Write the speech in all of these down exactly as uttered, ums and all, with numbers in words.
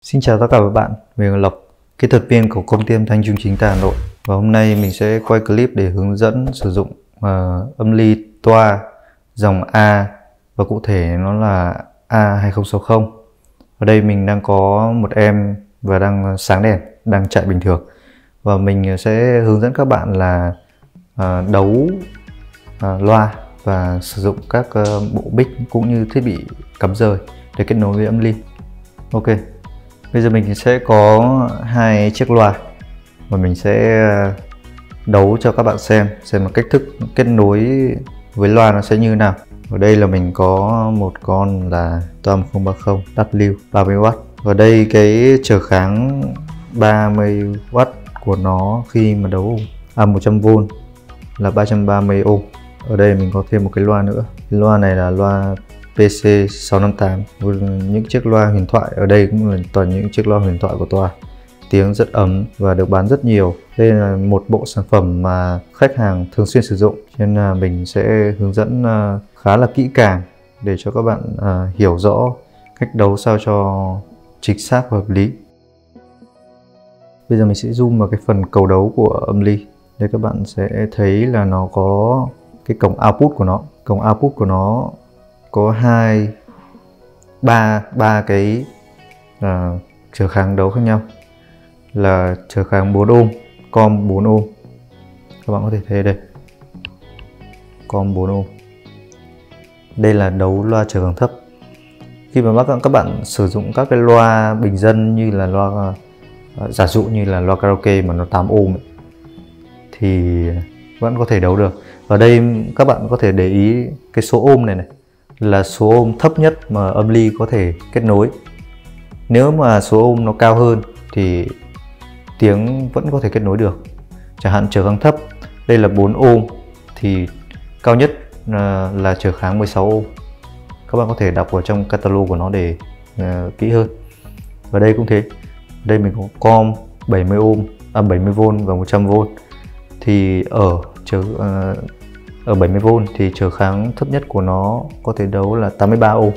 Xin chào tất cả các bạn, mình là Lộc, kỹ thuật viên của công ty âm thanh Trung Chính tại Hà Nội. Và hôm nay mình sẽ quay clip để hướng dẫn sử dụng uh, âm ly toa dòng A, và cụ thể nó là A hai không sáu không. Ở đây mình đang có một em và đang sáng đèn, đang chạy bình thường. Và mình sẽ hướng dẫn các bạn là uh, đấu uh, loa và sử dụng các uh, bộ mic cũng như thiết bị cắm rời để kết nối với âm ly. Ok. Bây giờ mình sẽ có hai chiếc loa và mình sẽ đấu cho các bạn xem xem một cách thức kết nối với loa nó sẽ như nào. Ở đây là mình có một con là Tom không ba không W ba mươi oát. Và đây cái trở kháng ba mươi oát của nó khi mà đấu à một trăm vôn là ba trăm ba mươi ohm. Ở đây mình có thêm một cái loa nữa. Cái loa này là loa P C sáu năm tám. Những chiếc loa huyền thoại ở đây cũng là toàn những chiếc loa huyền thoại của toa. Tiếng rất ấm và được bán rất nhiều. Đây là một bộ sản phẩm mà khách hàng thường xuyên sử dụng, cho nên là mình sẽ hướng dẫn khá là kỹ càng để cho các bạn hiểu rõ cách đấu sao cho chính xác và hợp lý. Bây giờ mình sẽ zoom vào cái phần cầu đấu của âm ly. Đây các bạn sẽ thấy là nó có cái cổng output của nó. Cổng output của nó có hai ba ba cái uh, trở kháng đấu khác nhau, là trở kháng bốn ohm, com bốn ohm. Các bạn có thể thấy đây, com bốn ohm. Đây là đấu loa trở kháng thấp. Khi mà các bạn sử dụng các cái loa bình dân như là loa uh, giả dụ như là loa karaoke mà nó tám ohm ấy, thì vẫn có thể đấu được. Ở đây các bạn có thể để ý cái số ohm này này là số ohm thấp nhất mà âm ly có thể kết nối. Nếu mà số ohm nó cao hơn thì tiếng vẫn có thể kết nối được. Chẳng hạn trở kháng thấp, đây là bốn ohm thì cao nhất là trở kháng mười sáu ohm. Các bạn có thể đọc vào trong catalog của nó để uh, kỹ hơn. Và đây cũng thế. Đây mình có com bảy mươi ohm, à bảy mươi vôn và một trăm vôn. Thì ở trở uh, ở bảy mươi vôn thì trở kháng thấp nhất của nó có thể đấu là tám mươi ba ohm.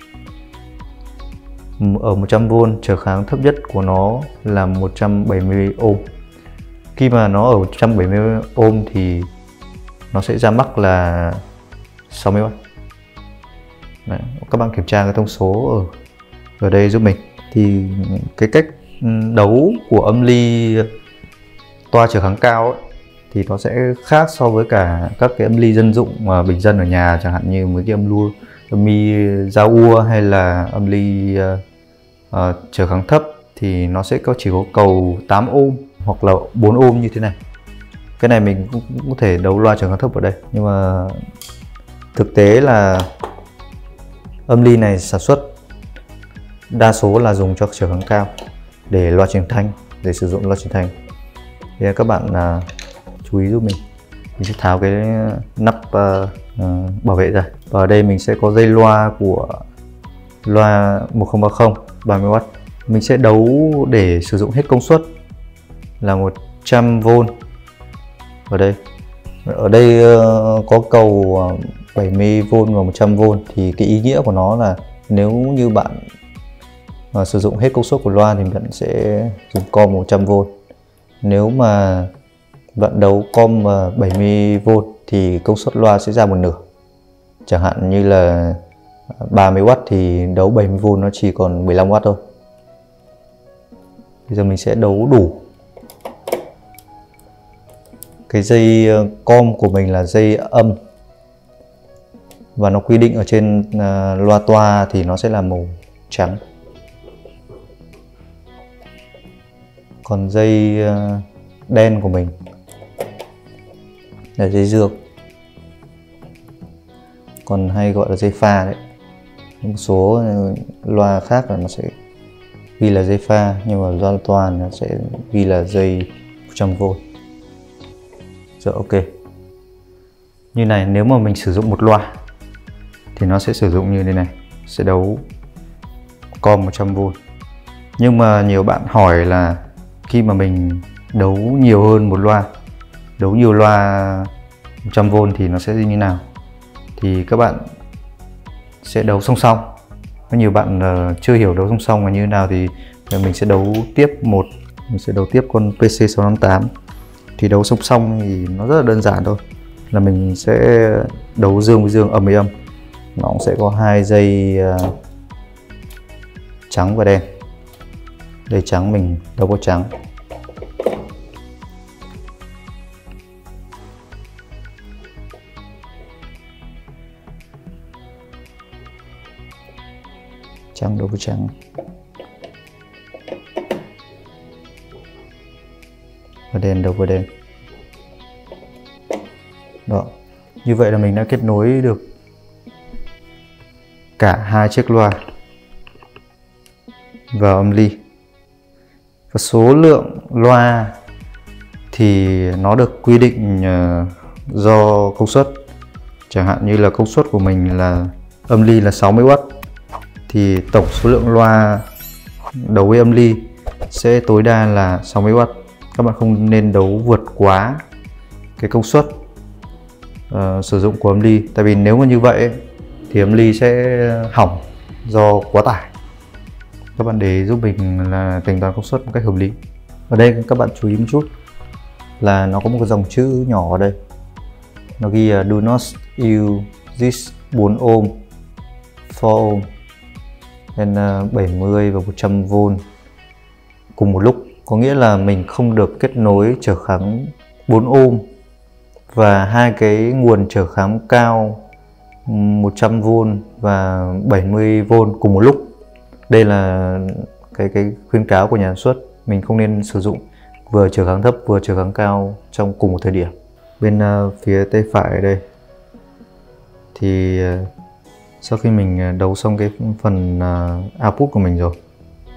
Ở một trăm vôn trở kháng thấp nhất của nó là một trăm bảy mươi ohm. Khi mà nó ở một trăm bảy mươi ohm thì nó sẽ ra mắc là sáu mươi oát. Đấy, các bạn kiểm tra cái thông số ở ở đây giúp mình. Thì cái cách đấu của âm ly toa trở kháng cao ấy, thì nó sẽ khác so với cả các cái âm ly dân dụng mà bình dân ở nhà, chẳng hạn như mấy cái âm lua, âm ly dao ua hay là âm ly uh, uh, trở kháng thấp thì nó sẽ có chỉ có cầu tám ohm hoặc là bốn ohm như thế này. Cái này mình cũng, cũng có thể đấu loa trở kháng thấp ở đây, nhưng mà thực tế là âm ly này sản xuất đa số là dùng cho trở kháng cao để loa truyền thanh, để sử dụng loa truyền thanh. Thì các bạn uh, chú ý giúp mình. Mình sẽ tháo cái nắp uh, uh, bảo vệ ra. Và ở đây mình sẽ có dây loa của loa một không ba không ba mươi oát. Mình sẽ đấu để sử dụng hết công suất là một trăm vôn. Ở đây ở đây uh, có cầu bảy mươi vôn và một trăm vôn. Thì cái ý nghĩa của nó là nếu như bạn uh, sử dụng hết công suất của loa thì bạn sẽ dùng com một trăm vôn. Nếu mà bạn đấu com bảy mươi vôn thì công suất loa sẽ ra một nửa. Chẳng hạn như là ba mươi oát thì đấu bảy mươi vôn nó chỉ còn mười lăm oát thôi. Bây giờ mình sẽ đấu đủ. Cái dây com của mình là dây âm, và nó quy định ở trên uh, loa toa thì nó sẽ là màu trắng. Còn dây uh, đen của mình là dây dương, còn hay gọi là dây pha đấy. Một số loa khác là nó sẽ ghi là dây pha, nhưng mà loa toàn nó sẽ ghi là dây một trăm vôn. Rồi, ok. Như này, nếu mà mình sử dụng một loa thì nó sẽ sử dụng như thế này, sẽ đấu com một trăm vôn. Nhưng mà nhiều bạn hỏi là khi mà mình đấu nhiều hơn một loa, đấu nhiều loa một trăm vôn thì nó sẽ như nào. Thì các bạn sẽ đấu song song. Có nhiều bạn uh, chưa hiểu đấu song song là như thế nào thì uh, thì mình sẽ đấu tiếp một mình sẽ đấu tiếp con pê xê sáu năm tám. Thì đấu song song thì nó rất là đơn giản thôi, là mình sẽ đấu dương với dương, âm với âm. Nó cũng sẽ có hai dây uh, trắng và đen. Đây trắng, mình đấu có trắng. Trắng đấu với trắng. Và đen đấu với đen. Đó. Như vậy là mình đã kết nối được cả hai chiếc loa vào âm ly. Và số lượng loa thì nó được quy định uh, do công suất. Chẳng hạn như là công suất của mình là âm ly là sáu mươi oát, thì tổng số lượng loa đấu với âm ly sẽ tối đa là sáu mươi oát. Các bạn không nên đấu vượt quá cái công suất uh, sử dụng của âm ly, tại vì nếu mà như vậy thì âm ly sẽ hỏng do quá tải. Các bạn để giúp mình là tính toán công suất một cách hợp lý. Ở đây các bạn chú ý một chút là nó có một cái dòng chữ nhỏ ở đây, nó ghi là do not use this bốn ohm, bốn ohm and bảy mươi và một trăm vôn cùng một lúc. Có nghĩa là mình không được kết nối trở kháng bốn ohm và hai cái nguồn trở kháng cao một trăm vôn và bảy mươi vôn cùng một lúc. Đây là cái cái khuyến cáo của nhà sản xuất, mình không nên sử dụng vừa trở kháng thấp vừa trở kháng cao trong cùng một thời điểm. Bên uh, phía tay phải ở đây thì uh, sau khi mình đấu xong cái phần uh, output của mình rồi,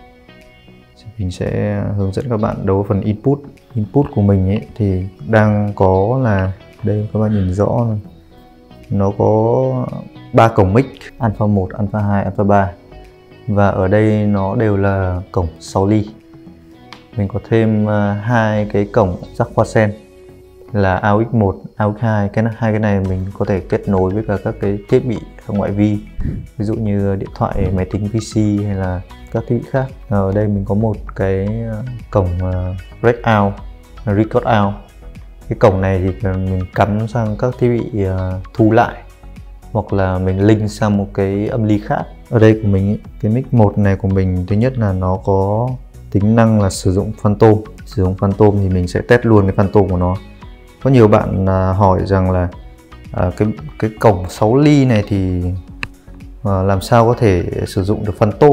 mình sẽ hướng dẫn các bạn đấu phần input. Input của mình ấy thì đang có là đây, các bạn nhìn rõ này. Nó có ba cổng mic, alpha một, alpha hai, alpha ba, và ở đây nó đều là cổng sáu ly. Mình có thêm uh, hai cái cổng jack hoa sen là a u ích một, a u ích hai. Cái hai cái này mình có thể kết nối với cả các cái thiết bị ngoại vi, ví dụ như điện thoại, máy tính pê xê hay là các thiết bị khác. Ở đây mình có một cái cổng uh, rec out, record out. Cái cổng này thì mình cắm sang các thiết bị uh, thu lại, hoặc là mình link sang một cái âm ly khác. Ở đây của mình ý, cái mic một này của mình, thứ nhất là nó có tính năng là sử dụng phantom. Sử dụng phantom thì mình sẽ test luôn cái phantom của nó. Có nhiều bạn uh, hỏi rằng là uh, cái cái cổng sáu ly này thì uh, làm sao có thể sử dụng được phantom.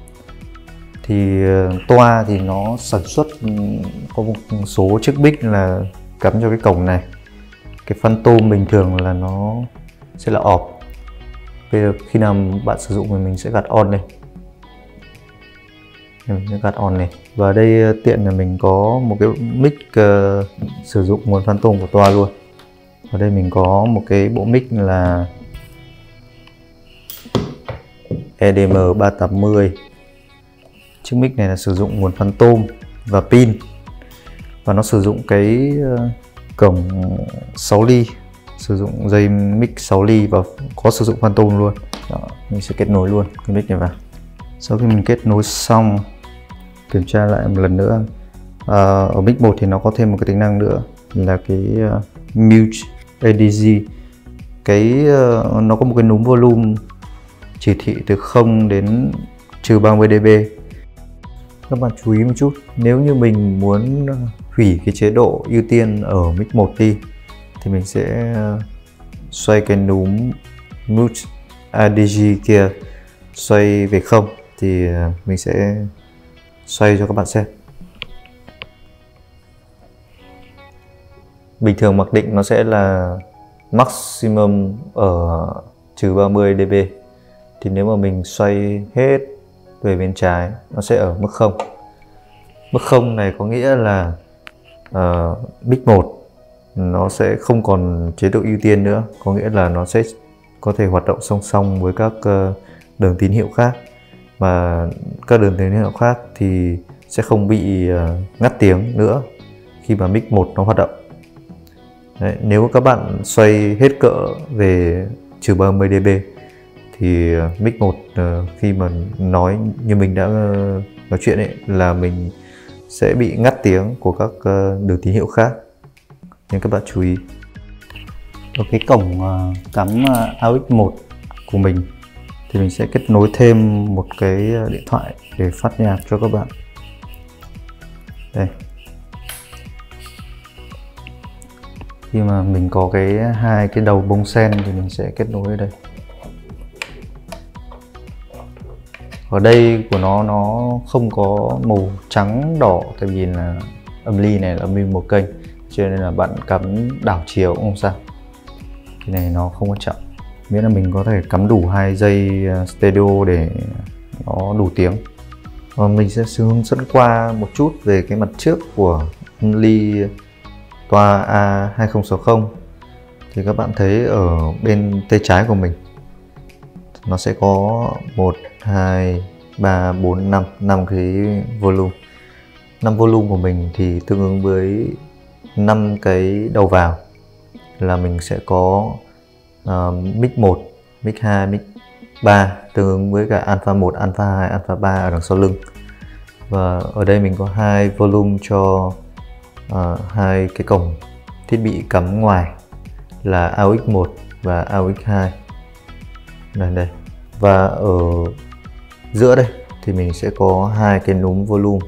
Thì uh, toa thì nó sản xuất um, có một số chiếc mic là cắm cho cái cổng này. Cái phantom bình thường là nó sẽ là off. Bây giờ khi nào bạn sử dụng thì mình sẽ gạt on đây. Mình sẽ gạt on này. Và ở đây tiện là mình có một cái mic uh, sử dụng nguồn phantom của toa luôn. Ở đây mình có một cái bộ mic là e đê em ba tám mươi. Chiếc mic này là sử dụng nguồn phantom và pin, và nó sử dụng cái uh, cổng sáu ly, sử dụng dây mic sáu ly và có sử dụng phantom luôn. Đó, mình sẽ kết nối luôn cái mic này vào. Sau khi mình kết nối xong, kiểm tra lại một lần nữa. À, ở mic một thì nó có thêm một cái tính năng nữa là cái uh, mute a đê giê. Cái uh, nó có một cái núm volume chỉ thị từ không đến trừ ba mươi dB. Các bạn chú ý một chút, nếu như mình muốn hủy cái chế độ ưu tiên ở mic một đi thì mình sẽ xoay cái núm mute a đê giê kia xoay về không, thì mình sẽ xoay cho các bạn xem. Bình thường mặc định nó sẽ là maximum ở trừ ba mươi dB, thì nếu mà mình xoay hết về bên trái nó sẽ ở mức không. Mức không này có nghĩa là uh, mic một nó sẽ không còn chế độ ưu tiên nữa, có nghĩa là nó sẽ có thể hoạt động song song với các uh, đường tín hiệu khác, và các đường tín hiệu khác thì sẽ không bị uh, ngắt tiếng nữa khi mà mic một nó hoạt động. Đấy, nếu các bạn xoay hết cỡ về trừ ba mươi dB thì uh, mic một uh, khi mà nói như mình đã uh, nói chuyện ấy là mình sẽ bị ngắt tiếng của các uh, đường tín hiệu khác, nên các bạn chú ý. Ở cái cổng uh, cắm uh, a u ích một của mình thì mình sẽ kết nối thêm một cái điện thoại để phát nhạc cho các bạn. Đây, khi mà mình có cái hai cái đầu bông sen thì mình sẽ kết nối ở đây. Ở đây của nó nó không có màu trắng đỏ, tại vì là âm ly này là âm ly một kênh, cho nên là bạn cắm đảo chiều cũng không sao. Cái này nó không quan trọng, miễn là mình có thể cắm đủ hai dây stereo để nó đủ tiếng. Và mình sẽ hướng dẫn qua một chút về cái mặt trước của âm ly toa A hai không sáu không. Thì các bạn thấy ở bên tay trái của mình nó sẽ có một, hai, ba, bốn, năm, năm cái volume. năm volume của mình thì tương ứng với năm cái đầu vào, là mình sẽ có uh, mic một, mic hai, mic ba, tương ứng với cả alpha một, alpha hai, alpha ba ở đằng sau lưng. Và ở đây mình có hai volume cho uh, hai cái cổng thiết bị cắm ngoài là a u ích một và a u ích hai. Đây đây. Và ở giữa đây thì mình sẽ có hai cái núm volume.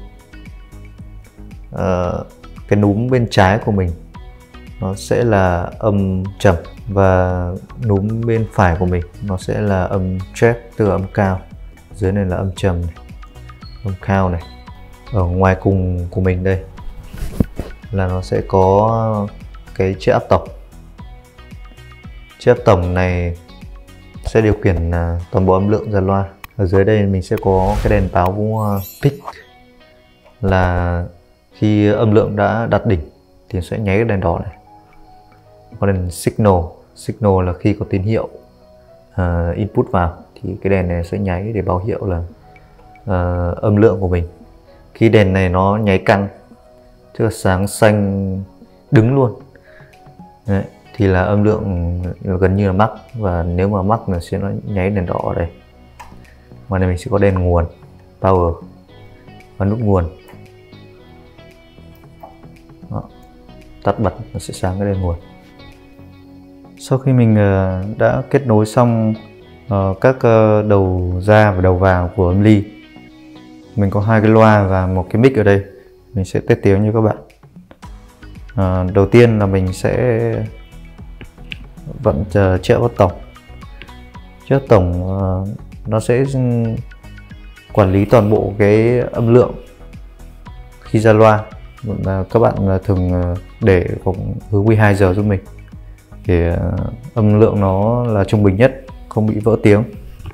Uh, cái núm bên trái của mình nó sẽ là âm trầm, và núm bên phải của mình nó sẽ là âm treble, tức là âm cao. Dưới này là âm trầm này, âm cao này. Ở ngoài cùng của mình đây là nó sẽ có cái chiếc áp tổng. Chiếc áp tổng này sẽ điều khiển uh, toàn bộ âm lượng ra loa. Ở dưới đây mình sẽ có cái đèn báo uh, peak, là khi âm lượng đã đạt đỉnh thì sẽ nháy cái đèn đỏ này. Có đèn signal, signal là khi có tín hiệu uh, input vào thì cái đèn này sẽ nháy để báo hiệu là uh, âm lượng của mình. Khi đèn này nó nháy căng, tức là sáng xanh đứng luôn. Đấy, thì là âm lượng gần như là mắc, và nếu mà mắc là sẽ nó nháy đèn đỏ ở đây. Ngoài này mình sẽ có đèn nguồn, power và nút nguồn. Đó, tắt bật nó sẽ sáng cái đèn nguồn. Sau khi mình uh, đã kết nối xong uh, các uh, đầu ra và đầu vào của âm ly, mình có hai cái loa và một cái mic ở đây. Mình sẽ test tiếng cho các bạn. Uh, đầu tiên là mình sẽ vận uh, chiếc áp tổng. Chiếc áp tổng uh, nó sẽ quản lý toàn bộ cái âm lượng khi ra loa. Và các bạn thường để hướng mười hai giờ giúp mình để âm lượng nó là trung bình nhất, không bị vỡ tiếng.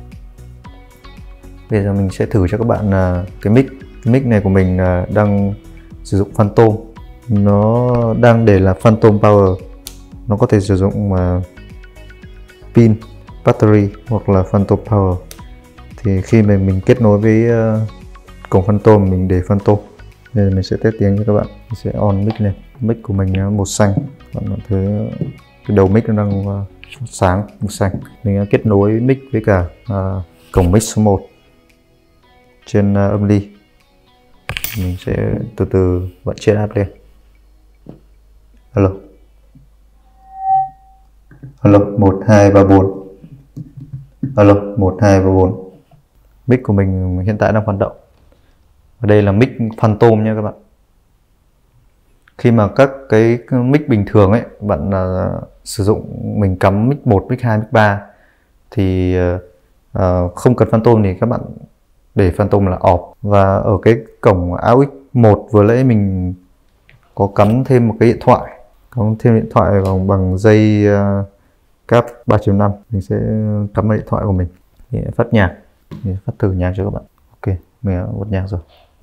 Bây giờ mình sẽ thử cho các bạn cái mic. Cái mic này của mình đang sử dụng Phantom, nó đang để là Phantom Power. Nó có thể sử dụng pin, battery hoặc là Phantom Power. Thì khi mình mình kết nối với cổng Phantom, mình để Phantom. Đây mình sẽ test tiếng cho các bạn. Mình sẽ on mic lên. Mic của mình màu xanh. Các bạn thấy cái đầu mic nó đang sáng màu xanh. Mình đã kết nối mic với cả uh, cổng mic số một trên uh, âm ly. Mình sẽ từ từ vận chiếc áp lên. Alo. Alo, một, hai, ba, bốn. Alo, một, hai, ba, bốn. Mic của mình hiện tại đang hoạt động. Ở đây là mic Phantom nha các bạn. Khi mà các cái mic bình thường ấy, bạn uh, sử dụng mình cắm mic một, mic hai, mic ba thì uh, không cần Phantom thì các bạn để Phantom là off. Và ở cái cổng a u ích một vừa nãy mình có cắm thêm một cái điện thoại, cắm thêm điện thoại bằng, bằng dây uh, cáp ba chấm năm. Mình sẽ cắm vào điện thoại của mình để phát nhạc, để phát thử nhạc cho các bạn. Ok, mình đã bật nhạc rồi.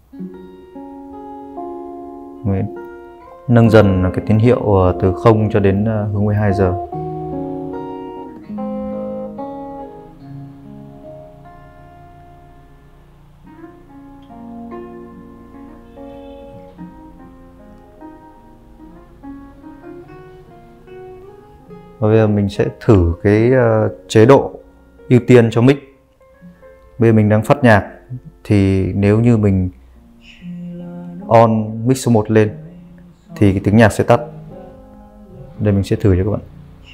Mình nâng dần cái tín hiệu từ không cho đến hướng mười hai giờ. Và bây giờ mình sẽ thử cái uh, chế độ ưu tiên cho mic. Bây giờ mình đang phát nhạc thì nếu như mình on mic số một lên thì cái tiếng nhạc sẽ tắt. Đây mình sẽ thử cho các bạn.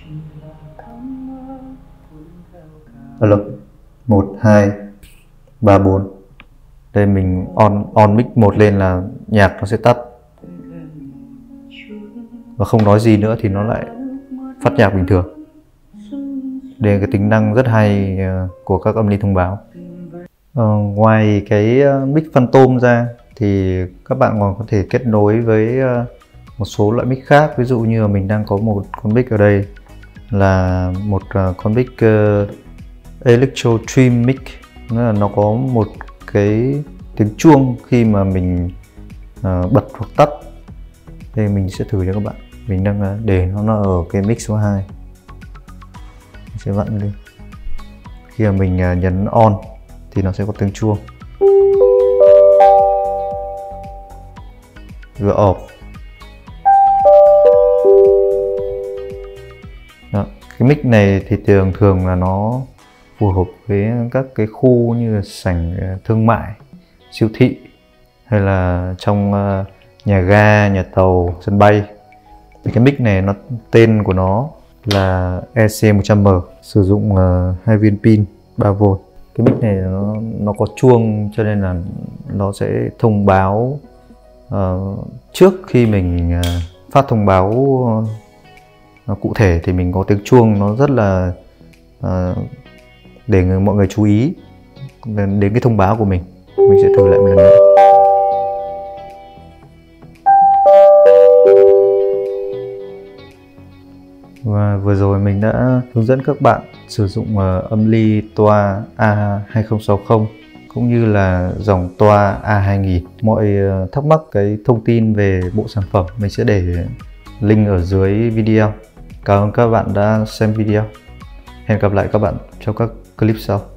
Alo, một, hai, ba, bốn. Đây mình on on mic một lên là nhạc nó sẽ tắt. Và không nói gì nữa thì nó lại phát nhạc bình thường. Đây là cái tính năng rất hay của các âm ly thông báo. Ờ, ngoài cái mic Phantom ra thì các bạn còn có thể kết nối với một số loại mic khác. Ví dụ như là mình đang có một con mic ở đây là một con mic uh, Electro Trim mic. Nghĩa là nó có một cái tiếng chuông khi mà mình uh, bật hoặc tắt. Đây mình sẽ thử cho các bạn. Mình đang để nó, nó ở cái mic số hai. Mình sẽ vặn lên. Khi mà mình uh, nhấn on thì nó sẽ có tiếng chuông. Vừa off. Đó. Cái mic này thì thường thường là nó phù hợp với các cái khu như là sảnh thương mại, siêu thị hay là trong uh, nhà ga, nhà tàu, sân bay. Thì cái mic này nó tên của nó là E C một trăm M, sử dụng uh, hai viên pin ba vôn. Cái mic này nó nó có chuông cho nên là nó sẽ thông báo uh, trước khi mình uh, phát thông báo uh, cụ thể thì mình có tiếng chuông nó rất là uh, để người, mọi người chú ý đến, đến cái thông báo của mình. Mình sẽ thử lại một lần nữa. Và vừa rồi mình đã hướng dẫn các bạn sử dụng uh, âm ly toa A hai không sáu không cũng như là dòng toa A hai nghìn. Mọi uh, thắc mắc cái thông tin về bộ sản phẩm mình sẽ để link ở dưới video. Cảm ơn các bạn đã xem video. Hẹn gặp lại các bạn trong các clip sau.